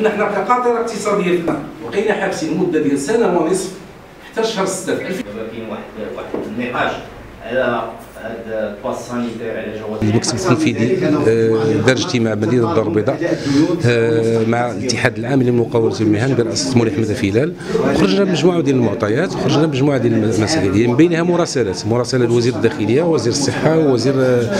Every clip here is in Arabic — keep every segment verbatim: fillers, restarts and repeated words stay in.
دخلنا حنا في قاطره اقتصاديه في الماء، وبقينا حابسين مده ديال سنه ونصف حتى شهر ستة. كاين واحد واحد النقاش على هذا الباس سانيتير على جواز. المكتب التنفيذي دار اجتماع مدينه الدار البيضاء مع الاتحاد العام للمقاولة المهن برئاسه مولاي احمد فيلال، خرجنا بمجموعه ديال المعطيات، خرجنا بمجموعه ديال المسائل من بينها مراسلات مراسله لوزير الداخليه ووزير الصحه ووزير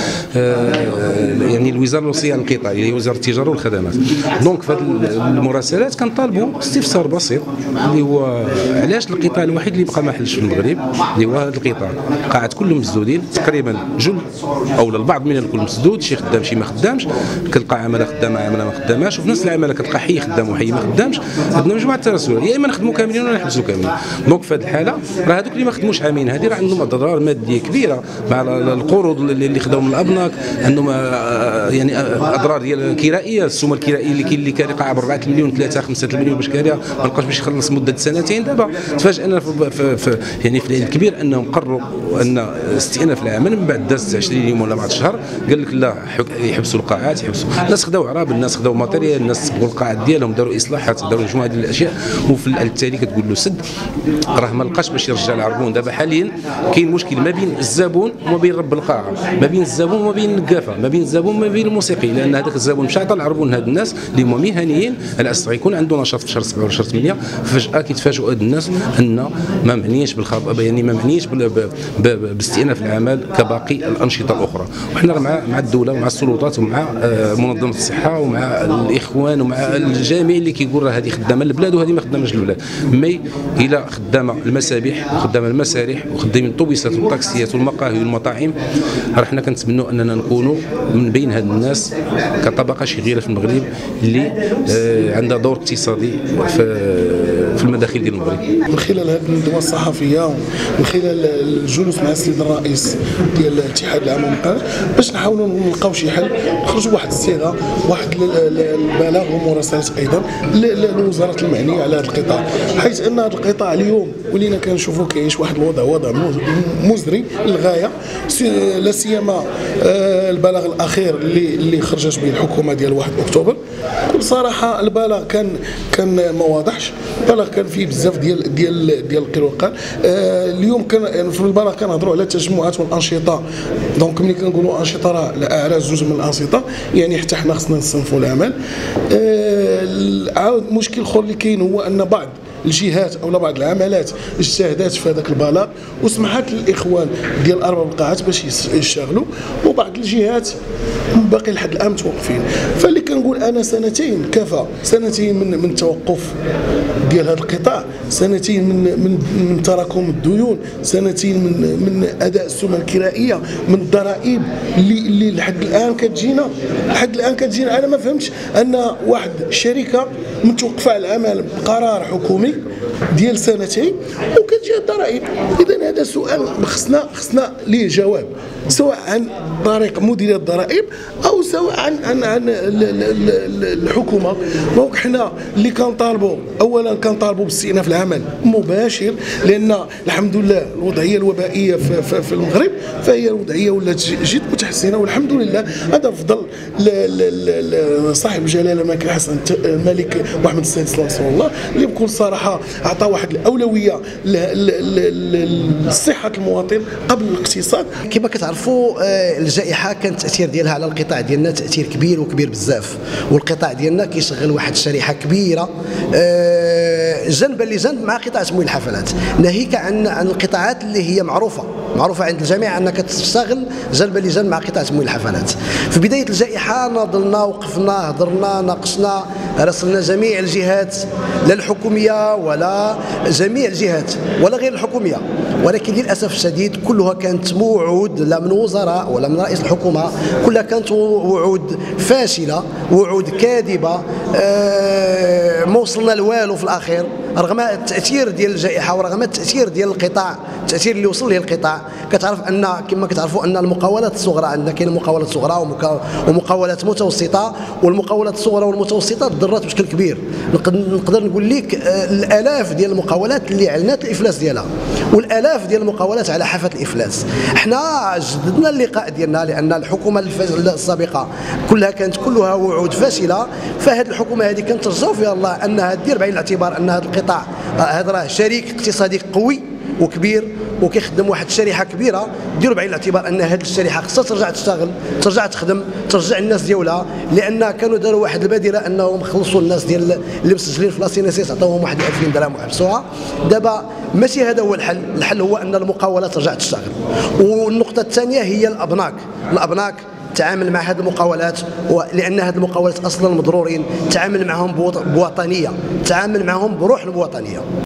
يعني الوزاره الوصيه على القطاع اللي هي وزاره التجاره والخدمات. دونك في هذه المراسلات كنطالبوا استفسار بسيط اللي هو علاش القطاع الوحيد اللي بقى ما حلش في المغرب اللي هو هذا القطاع، قاعات كلهم مسدودين تقريبا جل او البعض من الكل مسدود، شي خدام شي ما خدامش، كتلقى عماله خدامه عماله ما خداماش، وفي نفس العماله كتلقى حي خدام وحي ما خدامش. عندنا مجموعه التراسلات يا اما نخدموا كاملين ولا نحبسوا كاملين. دونك في هذه الحاله راه هذوك اللي ما خدموش عامين هذه راه عندهم اضرار ماديه كبيره مع القروض اللي خداو من الابناك، عندهم يعني اضرار ديال كرائيه، السومه الكرائيه اللي كاين اللي كان قاعد ب أربعة مليون ثلاثة خمسة مليون باش كاريه ما لقاش باش يخلص مده سنتين. دابا تفاجئنا في, في, في يعني في العيد الكبير انهم قرروا ان استئناف العمل من بعد دازت عشرين يوم ولا بعد شهر، قال لك لا يحبسوا القاعات، يحبسوا الناس، خداو عراب، الناس خداو ماتيريال، الناس صبغوا القاعات ديالهم، داروا اصلاحات، داروا مجموعه ديال الاشياء، وفي التالي كتقول له سد راه ما لقاش باش يرجع العربون. دابا حاليا كاين مشكل ما بين الزبون وما بين رب القاعه، ما بين الزبون وما بين النقافه، ما بين الزبون وما بين الموسيقي، لان هذاك الزبون مشى عطى العربون لهاد الناس اللي هما مهنيين على اساس يكون عنده نشاط في شهر سبعة ولا شهر ثمانية، فجاه كيتفاجئوا هاد الناس ان ما معنيش بالخطا، يعني ما معنيش باستئناف العمل كباقي الانشطه الاخرى. وحنا مع مع الدوله ومع السلطات ومع منظمه الصحه ومع الاخوان ومع الجميع اللي كيقول راه هذه خدامه البلاد وهذه ما خداماش البلاد. مي الى خدامه المسابح وخدامه المسارح وخدامين الطوبيسات والطاكسيات والمقاهي والمطاعم، راه حنا كنتمنوا اننا نكونوا من بين هاد الناس كطبقه شغيله في المغرب اللي عندها دور اقتصادي في في المداخل ديال المغرب. من خلال هذه الندوه الصحفيه ومن خلال الجلوس مع السيد الرئيس ديال الاتحاد العام للمقاولات باش نحاولوا نلقاو شي حل، نخرجوا واحد الصيغه، واحد البلاغ ومراسلات ايضا للوزارات المعنيه على هذا القطاع، حيث ان هذا القطاع اليوم ولينا كنشوفوا كيعيش واحد الوضع وضع مزري للغايه، لا سيما البلاغ الاخير اللي اللي خرجت به الحكومه ديال واحد اكتوبر. بكل صراحه البلاغ كان كان ما واضحش، البلاغ كان فيه بزاف ديال ديال ديال القيل والقال. آه اليوم كان يعني في البلاغ كنهضروا على التجمعات والانشطه، دونك ملي كنقولوا انشطه راه الاعراس جزء من الانشطه، يعني حتى حنا خصنا نصنفوا العمل. آه عاود مشكل اخر اللي كاين هو ان بعض الجهات او بعض العملات اجتهدت في هذاك البلاغ وسمحت للاخوان ديال ارباب القاعات باش يشتغلوا، وبعض الجهات باقي لحد الان متوقفين. فاللي كنقول انا سنتين كفى، سنتين من من التوقف ديال هذا القطاع، سنتين من من من تراكم الديون، سنتين من من اداء السمه الكرائيه، من الضرائب اللي اللي لحد الان كتجينا لحد الان كتجينا. انا ما فهمتش ان واحد الشركه متوقفه على العمل بقرار حكومي ديال سنتين وكتجي الضرائب. اذا هذا سؤال خصنا خصنا ليه جواب، سواء عن طريق مديريه الضرائب او سواء عن عن عن الحكومه. دونك حنا اللي كنطالبوا اولا كنطالبوا باستئناف العمل مباشر، لان الحمد لله الوضعيه الوبائيه في, في المغرب فهي الوضعيه ولات جد متحسنه، والحمد لله هذا فضل صاحب الجلاله الملك حسن الملك محمد السادس رحمه الله، اللي بكل صراحه اعطى واحد الاولويه لصحه المواطن قبل الاقتصاد. كما كتعرفوا الجائحه كان التاثير ديالها على القطاع ديالنا تاثير كبير وكبير بزاف، والقطاع ديالنا كيشغل واحد الشريحه كبيره جنبا لجنب مع قطاع تمويل الحفلات، ناهيك عن عن القطاعات اللي هي معروفه معروفه عند الجميع انك تشتغل جنبا لجنب مع قطاع تمويل الحفلات. في بدايه الجائحه ناضلنا وقفنا هضرنا ناقشنا راسلنا جميع الجهات، لا الحكوميه ولا جميع الجهات ولا غير الحكوميه، ولكن للاسف الشديد كلها كانت وعود لا من وزراء ولا من رئيس الحكومه، كلها كانت وعود فاشله، وعود كاذبه، أه ما وصلنا لوالو في الاخير. رغم التاثير ديال الجائحه ورغم التاثير ديال القطاع، التاثير اللي وصل ليه القطاع، كتعرف ان كما كتعرفوا ان المقاولات الصغرى عندنا كاين مقاولات صغرى ومقاولات متوسطه، والمقاولات الصغرى والمتوسطه تضررت بشكل كبير. نقدر نقول لك الالاف ديال المقاولات اللي اعلنت الافلاس ديالها، والالاف ديال المقاولات على حافه الافلاس. احنا جددنا اللقاء ديالنا لان الحكومه السابقه كلها كانت كلها وعود فاشله، فهذه الحكومه هذه كنترجاو فيها الله انها دير بعين الاعتبار ان هذا القطاع هذا راه شريك اقتصادي قوي وكبير وكيخدم واحد الشريحه كبيره، ديروا بعين الاعتبار ان هذه الشريحه خصها ترجع تشتغل، ترجع تخدم، ترجع الناس ديالها، لان كانوا داروا واحد البادره انهم خلصوا الناس ديال اللي مسجلين في لاسينيسيس عطاوهم واحد ألفين درهم وحبسوها. دابا ماشي هذا هو الحل، الحل هو ان المقاولات ترجع تشتغل. والنقطه الثانيه هي الابناك، الابناك تعامل مع هذه المقاولات، لان هذه المقاولات اصلا مضرورين، تعامل معهم بوطنيه، تعامل معهم بروح الوطنيه.